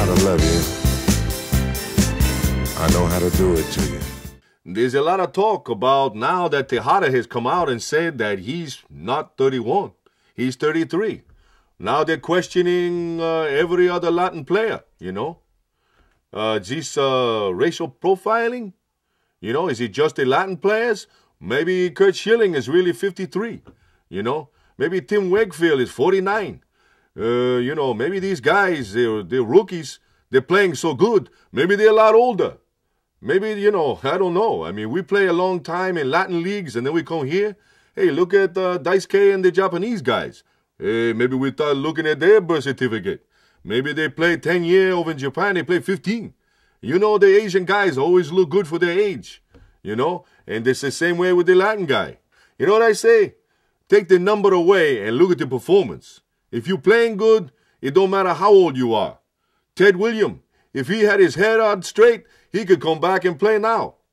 how to love you. I know how to do it to you. There's a lot of talk about now that Tejada has come out and said that he's not 31. He's 33. Now they're questioning every other Latin player, you know. Is this racial profiling? You know, is it just the Latin players? Maybe Curt Schilling is really 53, you know. Maybe Tim Wakefield is 49. You know, maybe these guys, they're rookies. They're playing so good. Maybe they're a lot older. Maybe, you know, I don't know. I mean, we play a long time in Latin leagues, and then we come here. Hey, look at Daisuke and the Japanese guys. Hey, maybe we start looking at their birth certificate. Maybe they play 10 years over in Japan. They play 15. You know, the Asian guys always look good for their age, you know. And it's the same way with the Latin guy. You know what I say? Take the number away and look at the performance. If you're playing good, it don't matter how old you are. Ted Williams, if he had his head on straight, he could come back and play now.